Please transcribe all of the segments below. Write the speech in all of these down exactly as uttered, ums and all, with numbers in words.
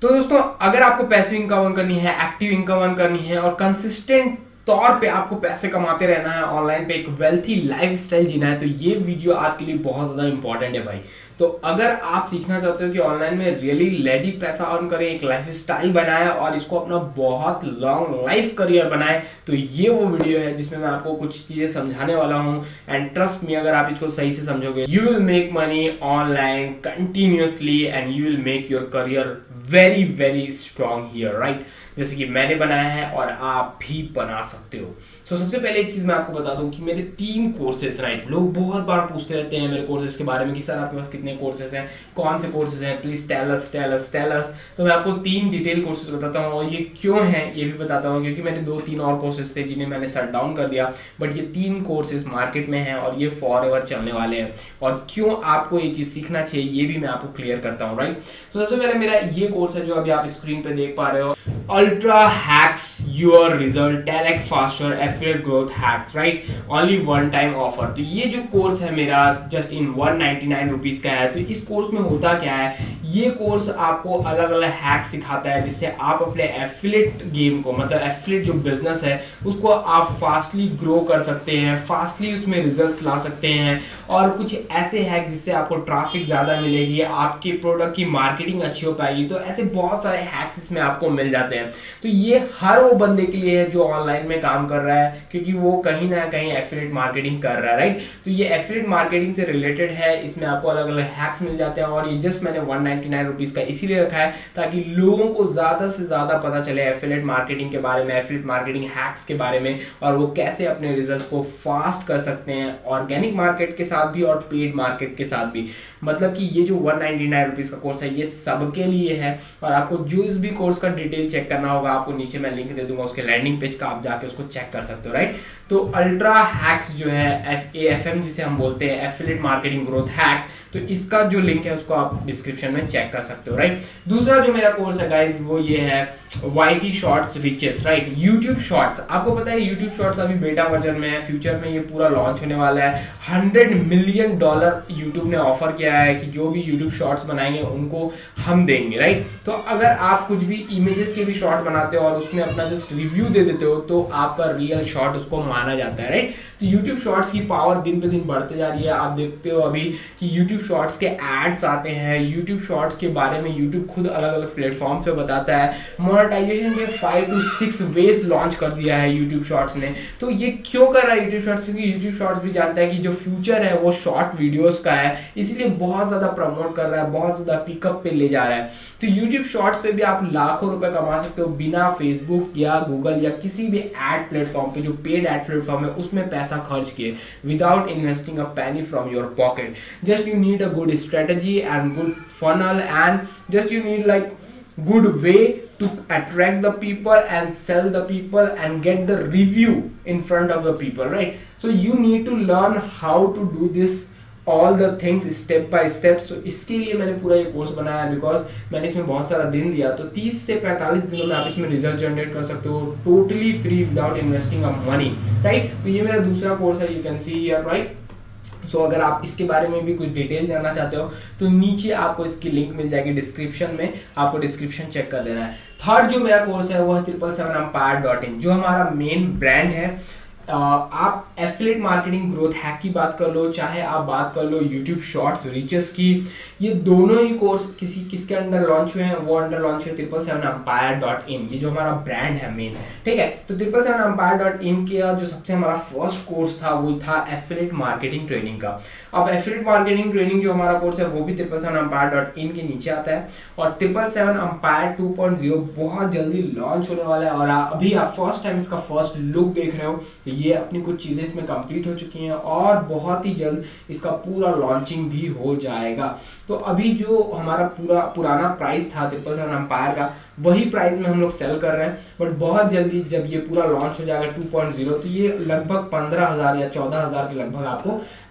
तो दोस्तों अगर आपको पैसिव इनकम अर्न करनी है, एक्टिव इनकम अर्न करनी है और कंसिस्टेंट तौर पे आपको पैसे कमाते रहना है, ऑनलाइन पे एक वेल्थी लाइफस्टाइल जीना है, तो ये वीडियो आपके लिए बहुत ज़्यादा इंपॉर्टेंट है भाई। तो अगर आप सीखना चाहते हो कि ऑनलाइन में रियली लेजिट पैसा अर्न करें, एक लाइफस्टाइल बनाए और इसको अपना बहुत लॉन्ग लाइफ करियर बनाए, तो ये वो वीडियो है जिसमें मैं आपको कुछ चीज़ें समझाने वाला हूँ। एंड ट्रस्ट मी, अगर आप इसको सही से समझोगे, you will make money online continuously and you will make your career very very strong here, right. जैसे कि मैंने बनाया है और आप भी बना सकते हो। सो so, सबसे पहले एक चीज मैं आपको बता दूं कि मेरे तीन कोर्सेज, राइट। लोग बहुत बार पूछते रहते हैं मेरे कोर्सेज के बारे में कि सर आपके पास कितने कोर्सेज हैं, कौन से कोर्सेज हैं, please tell us tell us tell us. तो मैं आपको तीन डिटेल कोर्सेज बताता हूँ और ये क्यों हैं ये भी बताता हूँ, क्योंकि मेरे दो तीन और कोर्सेज थे जिन्हें मैंने शट डाउन कर दिया, बट ये तीन कोर्सेज मार्केट में हैं और ये फॉर एवर चलने वाले हैं। और क्यों आपको ये चीज सीखना चाहिए ये भी मैं आपको क्लियर करता हूँ, राइट। तो सबसे पहले मेरा ये कोर्स है जो अभी आप स्क्रीन पे देख पा रहे हो, Ultra Hacks Your Result ten x Faster Affiliate Growth Hacks, right? Only one time offer। तो ये जो कोर्स है मेरा just in one ninety nine rupees का है। तो इस कोर्स में होता क्या है, ये कोर्स आपको अलग अलग हैक सिखाता है जिससे आप अपने एफिलिएट गेम को, मतलब एफिलिएट जो बिजनेस है उसको आप फास्टली ग्रो कर सकते हैं, फास्टली उसमें रिजल्ट ला सकते हैं। और कुछ ऐसे हैक जिससे आपको ट्रैफिक ज़्यादा मिलेगी, आपके प्रोडक्ट की मार्केटिंग अच्छी हो पाएगी। तो ऐसे बहुत सारे हैक्स इसमें आपको मिल जाते हैं। तो ये हर वो बंदे के लिए है जो ऑनलाइन में काम कर रहा है, क्योंकि वो कहीं ना कहीं एफिलिएट मार्केटिंग कर रहा है, राइट। तो ये एफिलिएट मार्केटिंग से रिलेटेड है, इसमें आपको अलग अलग हैक्स मिल जाते हैं। और ये जस्ट मैंने वन नाइनटी नाइन रुपीस का इसीलिए रखा है ताकि लोगों को ज्यादा से ज्यादा पता चले एफिलिएट मार्केटिंग के बारे में, एफिलिएट मार्केटिंग हैक्स के बारे में, और वो कैसे अपने रिजल्ट्स को फास्ट कर सकते हैं ऑर्गेनिक मार्केट के साथ भी और पेड मार्केट के साथ भी। मतलब कि ये जो वन नाइनटी नाइन रुपीस का कोर्स है ये सबके लिए है। और आपको जो इस भी कोर्स का डिटेल चेक करना होगा, आपको नीचे मैं लिंक दे दूंगा उसके लैंडिंग पेज का, आप जाके उसको चेक कर सकते हो, राइट। तो अल्ट्रा हैक्स जो है, एफ ए एफ एम जिसे हम बोलते हैं, एफिलिएट मार्केटिंग ग्रोथ हैक, तो इसका जो लिंक है उसको आप डिस्क्रिप्शन में चेक कर सकते हो, राइट। दूसरा जो मेरा कोर्स है गाइस वो ये है Y T shorts riches, right. YouTube shorts, आपको पता है यूट्यूब शॉर्ट्स अभी बेटा वर्जन में है, फ्यूचर में ये पूरा लॉन्च होने वाला है। हंड्रेड मिलियन डॉलर यूट्यूब ने ऑफर किया है कि जो भी यूट्यूब शॉर्ट्स बनाएंगे उनको हम देंगे, राइट। तो अगर आप कुछ भी इमेजेस के भी शॉर्ट बनाते हो और उसमें अपना जस्ट रिव्यू दे देते हो तो आपका रियल शॉर्ट उसको माना जाता है, राइट। तो यूट्यूब शॉर्ट्स की पावर दिन पे दिन बढ़ते जा रही है। आप देखते हो अभी कि यूट्यूब शॉर्ट्स के एड्स आते हैं, यूट्यूब शॉर्ट्स के बारे में यूट्यूब खुद अलग अलग प्लेटफॉर्म्स पे बताता है। मोनेटाइजेशन के five to six ways launch कर दिया है यूट्यूब शॉर्ट्स ने। तो ये क्यों कर रहा है यूट्यूब शॉर्ट्स, क्योंकि यूट्यूब शॉर्ट्स भी जानता है कि जो फ्यूचर है वो शॉर्ट वीडियोस का है, इसलिए बहुत ज्यादा प्रमोट कर रहा है, बहुत ज्यादा पिकअप पे ले जा रहा है। तो यूट्यूब शॉर्ट्स पे भी आप लाखों रुपए कमा सकते हो बिना फेसबुक या गूगल या किसी भी एड प्लेटफॉर्म पे, जो पेड एड प्लेटफॉर्म है उसमें पैसा खर्च किए, without investing a penny from your pocket. Just you need a good strategy and good funnel, and just you need like good way to attract the people and sell the people and get the review in front of the people, right? So you need to learn how to do this all the things step by step। so इसके लिए मैंने पूरा ये course बनाया है, because मैंने इसमें बहुत सारा दिन दिया। तो तीस से पैंतालीस दिनों में आप इसमें रिजल्ट जनरेट कर सकते हो totally free without investing a money, right. तो ये मेरा दूसरा कोर्स है, you can see here, right. So so, अगर आप इसके बारे में भी कुछ डिटेल जानना चाहते हो तो नीचे आपको इसकी लिंक मिल जाएगी डिस्क्रिप्शन में, आपको डिस्क्रिप्शन चेक कर लेना है। थर्ड जो मेरा कोर्स है वो है triple seven empire dot in, जो हमारा मेन ब्रांड है। Uh, आप एफिलिएट मार्केटिंग ग्रोथ हैक की बात कर लो, चाहे आप बात कर लो यूट्यूब शॉर्ट्स रिचेस की, ये दोनों ही कोर्स किसी किसके अंडर लॉन्च हुए हैं, वो अंडर लॉन्च हुए triple seven empire dot in, ये जो हमारा ब्रांड है मेन, ठीक है। तो triple seven empire dot in का जो सबसे हमारा फर्स्ट कोर्स था वो था एफिलिएट मार्केटिंग ट्रेनिंग का। अब एफिलिएट मार्केटिंग ट्रेनिंग जो हमारा कोर्स है वो भी triple seven empire dot in के नीचे आता है। और triple seven empire two point zero बहुत जल्दी लॉन्च होने वाला है। और अभी आप फर्स्ट टाइम इसका फर्स्ट लुक देख रहे हो, तो ये अपनी कुछ चीजें इसमें कंप्लीट हो चुकी हैं और बहुत ही जल्द इसका पूरा लॉन्चिंग भी हो जाएगा। तो अभी जो हमारा पूरा पुराना प्राइस था ट्रिपल सेवन एम्पायर का, वही प्राइस में हम लोग सेल कर रहे हैं, बट बहुत जल्दी जब ये पूरा लॉन्च हो जाएगा टू पॉइंट ज़ीरो, तो ये लगभग पंद्रह हजार या चौदह हजार के लगभग आपको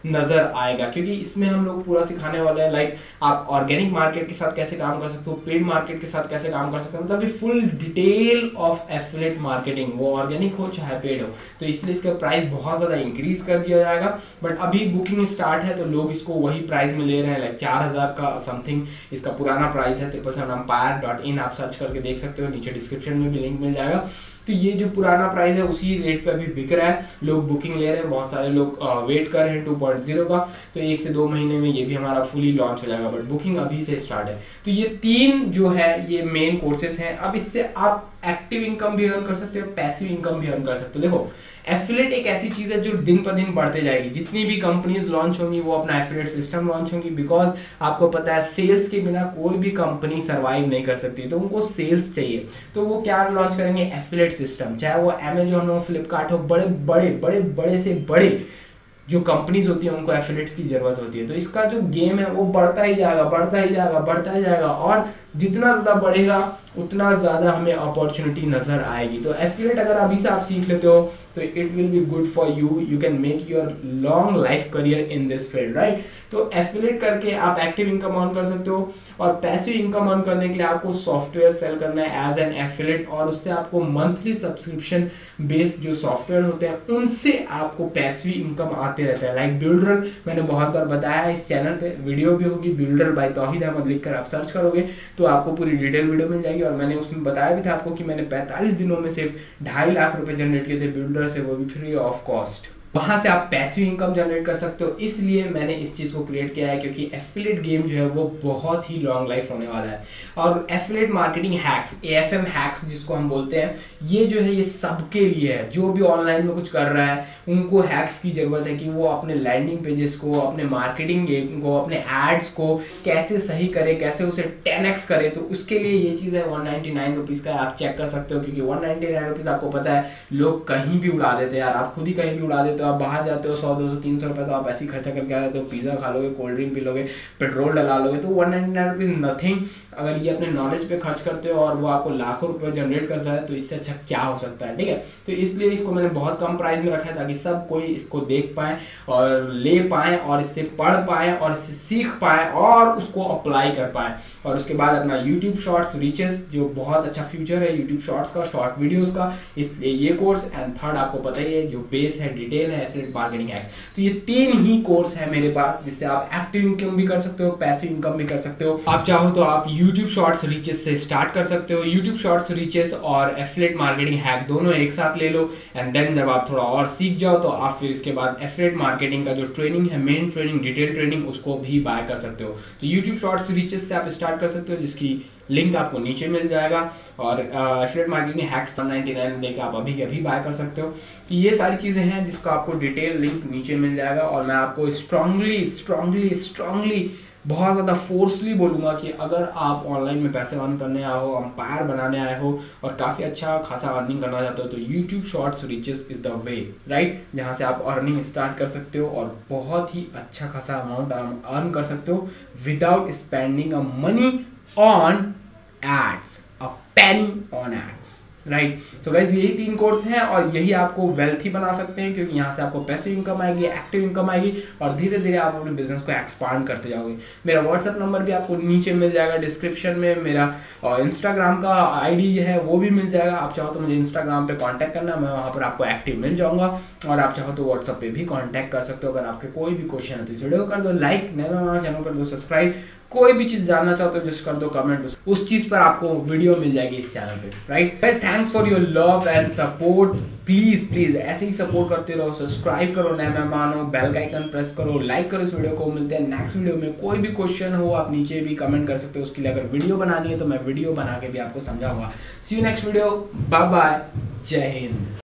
नजर आएगा, क्योंकि इसमें हम लोग पूरा सिखाने वाले हैं लाइक आप ऑर्गेनिक मार्केट के साथ कैसे काम कर सकते हो, पेड मार्केट के साथ कैसे काम कर सकते हो, मतलब full detail of affiliate marketing, वो ऑर्गेनिक हो चाहे पेड हो। तो इसलिए इसका प्राइस बहुत ज्यादा इंक्रीज कर दिया जाएगा, बट अभी बुकिंग स्टार्ट है तो लोग इसको वही प्राइस में ले रहे हैं, लाइक चार हजार का समथिंग इसका पुराना प्राइस है। Triple seven empire dot in आप सर्च करके देख सकते हो, नीचे डिस्क्रिप्शन में भी लिंक मिल जाएगा। तो ये जो पुराना प्राइस है उसी रेट पे अभी बिक रहा है, लोग बुकिंग ले रहे हैं, बहुत सारे लोग वेट कर रहे हैं टू पॉइंट ज़ीरो का। तो एक से दो महीने में ये भी हमारा फुली लॉन्च हो जाएगा, बट बुकिंग अभी से स्टार्ट है। तो ये तीन जो है ये मेन कोर्सेज हैं। अब इससे आप एक्टिव इनकम भी अर्न कर सकते हो, पैसिव इनकम भी अर्न कर सकते हो। देखो एफिलिएट एक ऐसी चीज है जो दिन पर दिन बढ़ते जाएगी, जितनी भी कंपनीज लॉन्च होंगी वो अपना एफिलिएट सिस्टम लॉन्च होंगी, बिकॉज आपको पता है सेल्स के बिना कोई भी कंपनी सर्वाइव नहीं कर सकती, तो उनको सेल्स चाहिए। तो वो क्या लॉन्च करेंगे, एफिलिएट सिस्टम, चाहे वो अमेजोन हो, फ्लिपकार्ट हो, बड़े बड़े बड़े बड़े से बड़े जो कंपनीज होती है उनको एफिलिएट्स की जरूरत होती है। तो इसका जो गेम है वो बढ़ता ही जाएगा, बढ़ता ही जाएगा, बढ़ता ही जाएगा, और जितना ज़्यादा बढ़ेगा उतना ज़्यादा हमें अपॉर्चुनिटी नजर आएगी। तो एफिलिएट अगर अभी से आप सीख लेते हो तो it will be good for you, you can make your long life career in this field, right. तो एफिलिएट करके आप एक्टिव इनकम अर्न कर सकते हो, और पैसिव इनकम अर्न करने के लिए आपको सॉफ्टवेयर सेल करना है एज एन एफिलिएट, और उससे आपको मंथली सब्सक्रिप्शन बेस्ड जो सॉफ्टवेयर होते हैं उनसे आपको पैसिव इनकम आते रहता है। लाइक बिल्डर मैंने बहुत बार बताया है, इस चैनल पे वीडियो भी होगी, बिल्डर बाय तौहीद अहमद लिखकर आप सर्च करोगे तो आपको पूरी डिटेल वीडियो मिल जाएगी। और मैंने उसमें बताया भी था आपको कि मैंने पैंतालीस दिनों में सिर्फ ढाई लाख रुपए जनरेट किए थे बिल्डर से, वो भी फ्री ऑफ कॉस्ट। वहां से आप पैसिव इनकम जनरेट कर सकते हो, इसलिए मैंने इस चीज को क्रिएट किया है, क्योंकि एफिलिएट गेम जो है वो बहुत ही लॉन्ग लाइफ होने वाला है। और affiliate marketing hacks, A F M hacks जिसको हम बोलते हैं, ये जो है ये सबके लिए है। जो भी ऑनलाइन में कुछ कर रहा है उनको हैक्स की जरूरत है कि वो अपने लैंडिंग पेजेस को, अपने मार्केटिंग गेम को, अपने एड्स को कैसे सही करे, कैसे उसे टेन एक्स करे। तो उसके लिए ये चीज है, वन नाइनटी नाइन रुपीज का आप चेक कर सकते हो, क्योंकि वन नाइनटी नाइन रुपीज आपको पता है लोग कहीं भी उड़ा देते हैं यार, आप खुद ही कहीं भी उड़ा देते हो। आप बाहर जाते हो सौ दो सौ तीन सौ रुपए तो आप ऐसे ही खर्चा करके आ जाते हो, पिज्जा खा लोगे, कोल्ड ड्रिंक पी लोगे, पेट्रोल डला लोगे, तो one ninety nine rupees nothing. अगर ये अपने नॉलेज पे खर्च करते हो और वो आपको लाखों रुपए जनरेट करता है तो इससे अच्छा क्या हो सकता है, ठीक है। तो इसलिए इसको मैंने बहुत कम प्राइस में रखा है ताकि सब कोई इसको देख पाए और ले पाए और इससे पढ़ पाए और इससे सीख पाए और उसको अप्लाई कर पाए। और उसके बाद अपना यूट्यूब शॉर्ट्स रीचेस, जो बहुत अच्छा फ्यूचर है यूट्यूब शॉर्ट्स का, शॉर्ट वीडियोस का, इसलिए ये कोर्स। एंड थर्ड आपको पता ही है जो बेस है, डिटेल है, एफिलिएट मार्केटिंग हैक्स। तो ये तीन ही कोर्स है मेरे पास जिससे आप एक्टिव इनकम भी कर सकते हो, पैसिव इनकम भी कर सकते हो। आप चाहो तो आप यूट्यूब शॉर्ट्स रीचेस से स्टार्ट कर सकते हो, यूट्यूब शॉर्ट्स रीचेस और एफिलिएट मार्केटिंग हैक दोनों एक साथ ले लो। एंड देन जब आप थोड़ा और सीख जाओ तो आप फिर इसके बाद एफिलिएट मार्केटिंग का जो ट्रेनिंग है, मेन ट्रेनिंग, डिटेल ट्रेनिंग, उसको भी बाय कर सकते हो। तो यूट्यूब शॉर्ट्स रीचेस से आप स्टार्ट कर सकते हो, जिसकी लिंक आपको नीचे मिल जाएगा। और affiliate marketing hacks one ninety nine देके आप अभी अभी बाय कर सकते हो। तो ये सारी चीज़ें हैं जिसका आपको डिटेल लिंक नीचे मिल जाएगा। और मैं आपको स्ट्रांगली स्ट्रांगली स्ट्रांगली बहुत ज़्यादा फोर्सली बोलूँगा कि अगर आप ऑनलाइन में पैसे अर्न करने आए हो, एम्पायर बनाने आए हो और काफ़ी अच्छा खासा अर्निंग करना चाहते हो, तो YouTube shorts riches is the way, right, जहाँ से आप अर्निंग स्टार्ट कर सकते हो और बहुत ही अच्छा खासा अमाउंट अर्न कर सकते हो without spending a money on ads, a penny on ads, right. So guys यही तीन कोर्स हैं और यही आपको वेल्थी बना सकते हैं, क्योंकि यहाँ से आपको पैसिव इनकम आएगी, एक्टिव इनकम आएगी और धीरे धीरे आप अपने बिजनेस को एक्सपांड करते जाओगे। मेरा व्हाट्सएप नंबर भी आपको नीचे मिल जाएगा डिस्क्रिप्शन में, मेरा इंस्टाग्राम का आईडी है वो भी मिल जाएगा। आप चाहो तो मुझे इंस्टाग्राम पे कांटेक्ट करना, मैं वहाँ पर आपको एक्टिव मिल जाऊँगा। और आप चाहो तो व्हाट्सएप पे भी कॉन्टैक्ट कर सकते हो। अगर आपके कोई भी क्वेश्चन है तो इस वीडियो को कर दो लाइक, नया चैनल कर दो सब्सक्राइब, कोई भी चीज जानना चाहते हो जस्ट कर दो कमेंट, उस चीज पर आपको वीडियो मिल जाएगी इस चैनल पे, right. Guys thanks for your love and support, please please ऐसे ही सपोर्ट करते रहो, सब्सक्राइब करो, नए मेहमान हो, बेल का आइकन प्रेस करो, लाइक करो इस वीडियो को। मिलते हैं नेक्स्ट वीडियो में। कोई भी क्वेश्चन हो आप नीचे भी कमेंट कर सकते हो, उसके लिए अगर वीडियो बनानी है तो मैं वीडियो बना के भी आपको समझाऊंगा। See you next video, bye bye, जय हिंद।